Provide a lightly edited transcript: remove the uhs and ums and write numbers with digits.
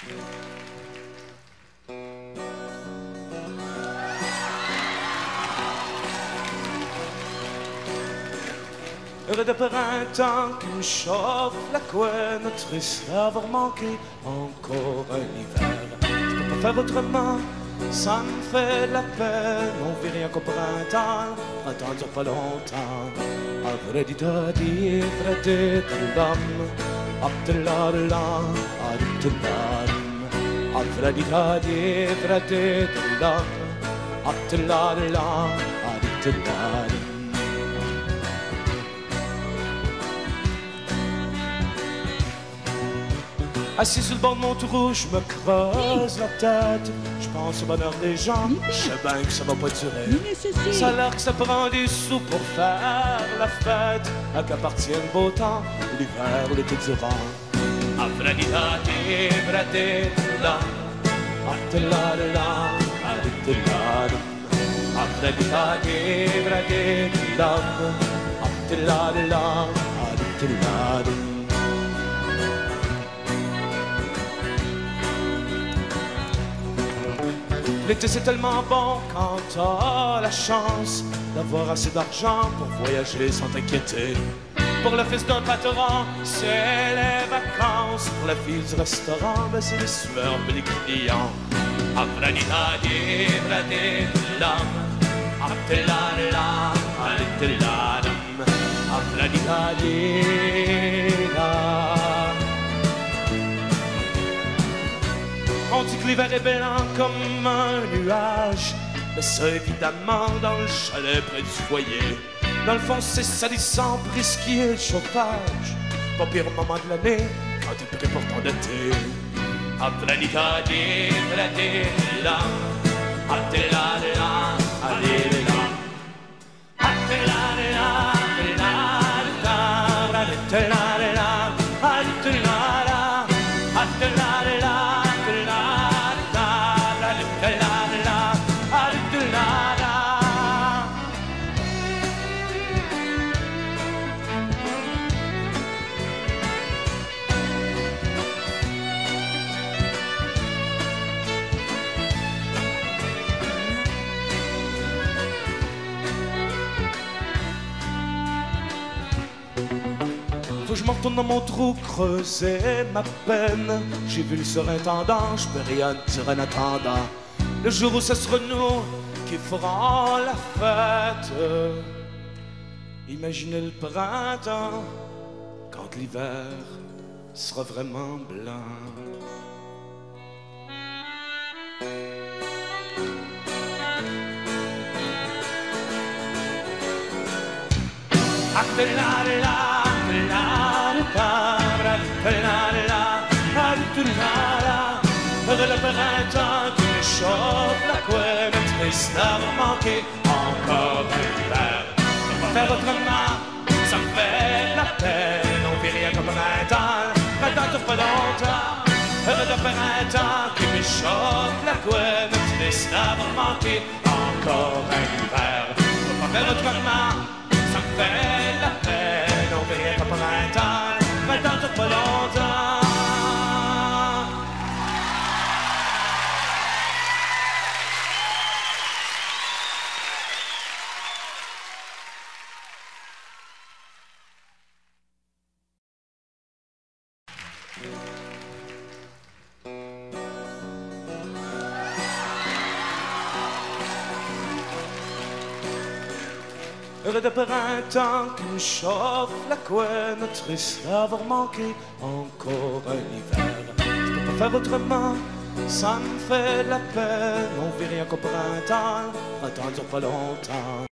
Heureux de printemps qui me chauffe la couenne, triste d'avoir manqué encore un hiver. Je peux pas faire autrement, ça me fait de la peine. On vit rien qu'au printemps, printemps dure pas longtemps. Avredidadi, vredidalam, abdelalam, adelalam. Avredidadi, vredidalam, abdelalam, adelalam. Assis sur le bord de mon trou, je me creuse la tête. Je pense au bonheur des gens, je sais bien que ça va pas durer. Ça a l'air que ça prend des sous pour faire la fête. À qu'appartienne le beau temps, l'hiver, l'été durant. Avradidadi, vradidalam, abdelalam, adelalam. Avradidadi, vradidalam, abdelalam, adelalam. L'été c'est tellement bon quand t'as la chance d'avoir assez d'argent pour voyager sans t'inquiéter. Pour le fils d'un patron, c'est les vacances. Pour la fille du restaurant, ben c'est les sueurs et les clients. Avradidadi, vradidalam, abdelalam, adelalam. Avradidadi, on dit que l'hiver est blanc comme un nuage, mais ça évidemment dans le chalet près du foyer. Dans le fond c'est salissant pour risquer le chauffage. Pas pire moment de l'année quand t'es prêt pour ton été. Avradidadi, vradidalam, abdelalam, adelalam. Abdelalam, adelalam, adelalam, adelalam, adelalam. Faut que je m'en retourne dans mon trou, creuser ma peine. J'ai vu le surintendant, je peux rien dire en attendant le jour où ce sera nous qui ferons la fête. Imaginez le printemps quand l'hiver sera vraiment blanc. Le printemps qui me chauffe la couenne, triste d'avoir manqué encore un hiver. Je peux pas faire autrement, ça me fait de la peine. On vit rien comme printemps, printemps dure pas longtemps. Le printemps qui me chauffe la couenne, triste d'avoir manqué encore un hiver. Je peux pas faire autrement, ça me fait de la peine. On vit rien comme printemps, printemps dure pas longtemps. Heureux de printemps qui me chauffe la couenne, triste d'avoir manqué encore un hiver. Je peux pas faire autrement, ça me fait de la peine. On vit rien qu'au printemps, printemps dure pas longtemps.